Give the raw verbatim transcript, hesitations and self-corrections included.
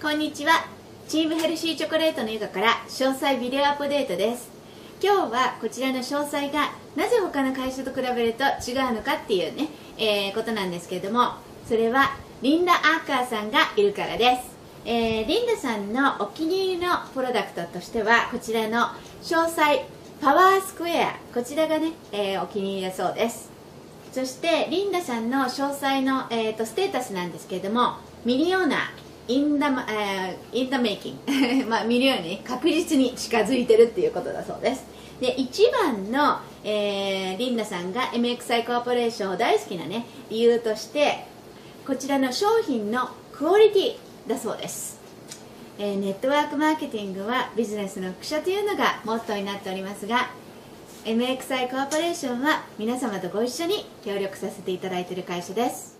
こんにちは。チームヘルシーチョコレートのゆかから詳細ビデオアップデートです。今日はこちらの詳細がなぜ他の会社と比べると違うのかっていうね、えー、ことなんですけれども、それはリンダ・アッカーさんがいるからです。えー、リンダさんのお気に入りのプロダクトとしてはこちらの詳細パワースクエア、こちらがね、えー、お気に入りだそうです。そしてリンダさんの詳細の、えー、とステータスなんですけれども、ミリオナーインダ、えー、インダメイキングまあミリオンに確実に近づいてるっていうことだそうです。で一番の、えー、リンダさんが エムエックスアイ コーポレーションを大好きなね理由として、こちらの商品のクオリティだそうです。えー、ネットワークマーケティングはビジネスの複写というのがモットーになっておりますが、 エムエックスアイ コーポレーションは皆様とご一緒に協力させていただいている会社です。